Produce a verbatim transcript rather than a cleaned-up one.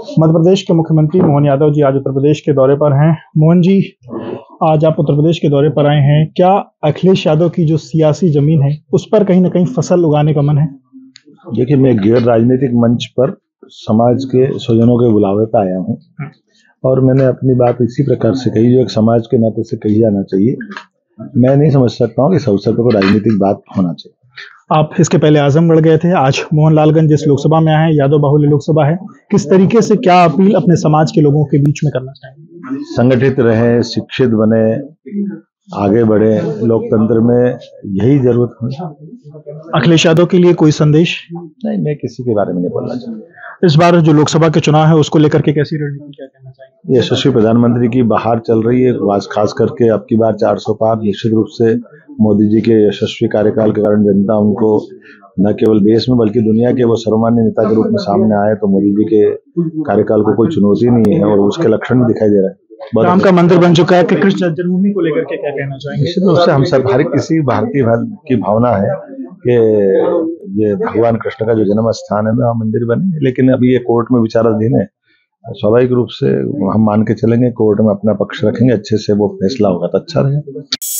मध्य प्रदेश के मुख्यमंत्री मोहन यादव जी आज उत्तर प्रदेश के दौरे पर हैं। मोहन जी, आज आप उत्तर प्रदेश के दौरे पर आए हैं, क्या अखिलेश यादव की जो सियासी जमीन है उस पर कहीं ना कहीं फसल उगाने का मन है? देखिए, मैं गैर राजनीतिक मंच पर समाज के स्वजनों के बुलावे पर आया हूँ और मैंने अपनी बात इसी प्रकार से कही जो एक समाज के नाते से कही जाना चाहिए। मैं नहीं समझ सकता हूँ कि इस अवसर पर कोई राजनीतिक बात होना चाहिए। आप इसके पहले आजमगढ़ गए थे, आज मोहनलालगंज जिस लोकसभा में आए हैं, यादव बाहुल्य लोकसभा है, किस तरीके से क्या अपील अपने समाज के लोगों के बीच में करना चाहेंगे? संगठित रहें, शिक्षित बने, आगे बढ़े, लोकतंत्र में यही जरूरत है। अखिलेश यादव के लिए कोई संदेश? नहीं, मैं किसी के बारे में नहीं बोलना चाहता। इस बार जो लोकसभा के चुनाव है उसको लेकर के कैसी रणनीति, क्या कहना चाहेंगे? यशस्वी प्रधानमंत्री की बहार चल रही है, खास करके अब की बार चार सौ पार। निश्चित रूप से मोदी जी के यशस्वी कार्यकाल के कारण जनता उनको न केवल देश में बल्कि दुनिया के वो सर्वमान्य नेता के रूप में सामने आए, तो मोदी जी के कार्यकाल को कोई चुनौती नहीं है और उसके लक्षण भी दिखाई दे रहा है। राम का मंदिर बन चुका है कि कृष्ण जन्मभूमि को लेकर के क्या कहना चाहेंगे? निश्चित रूप से हम सब, हर किसी भारतीय की भावना है कि ये भगवान कृष्ण का जो जन्म स्थान है वहाँ मंदिर बने, लेकिन अभी ये कोर्ट में विचाराधीन है। स्वाभाविक रूप से हम मान के चलेंगे, कोर्ट में अपना पक्ष रखेंगे, अच्छे से वो फैसला होगा तो अच्छा रहेगा।